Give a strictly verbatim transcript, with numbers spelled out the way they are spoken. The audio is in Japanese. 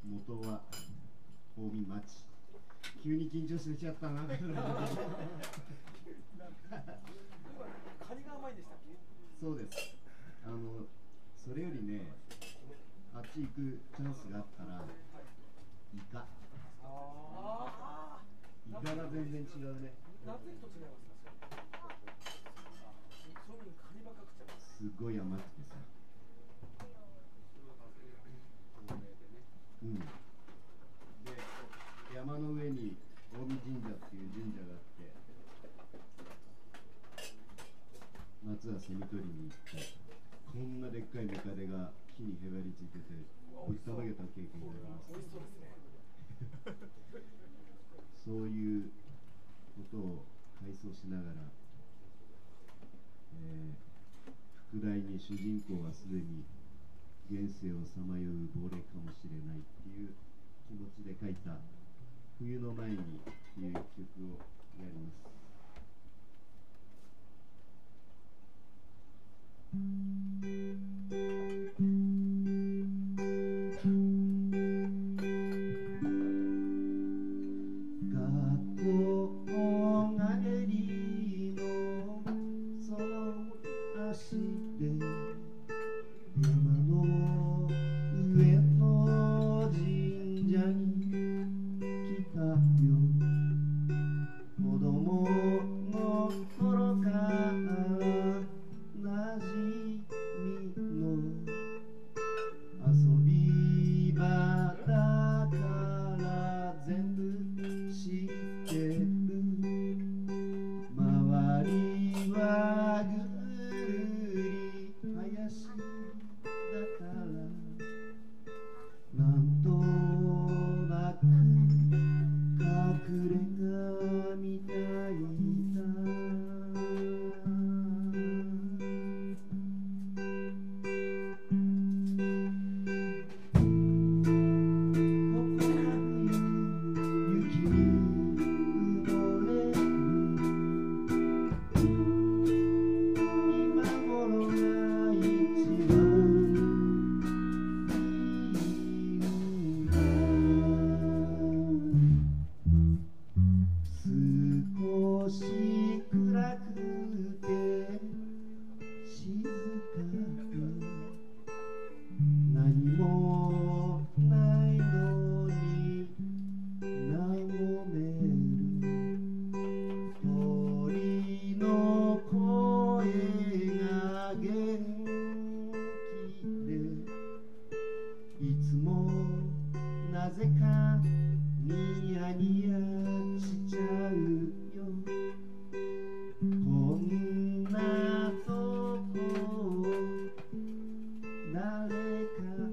元は近江町。急に緊張してちゃったな。カニが甘いんでしたっけ？ そうです。あのそれよりね、あっち行くチャンスがあったらイカ。あイカが全然違うね。 夏行くと違いますか？そういうカニばっか食っちゃう。 すごい甘くてさ。うん。で山の上に近江神社っていう神社があって、夏はセミ取りに行って、こんなでっかいメカデが木にへばりついててぶったまげた経験があります。 美味しそうですね。 そういうことを回想しながら、えー、副題に主人公はすでに現世をさまよう亡霊かもしれないっていう気持ちで書いた冬の前にっていう曲をやります。誰か